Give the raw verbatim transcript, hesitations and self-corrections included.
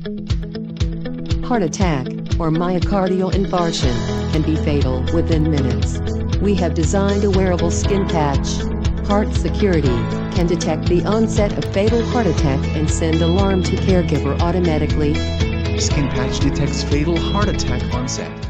Heart attack, or myocardial infarction, can be fatal within minutes. We have designed a wearable skin patch. Heart Security can detect the onset of fatal heart attack and send alarm to caregiver automatically. Skin patch detects fatal heart attack onset.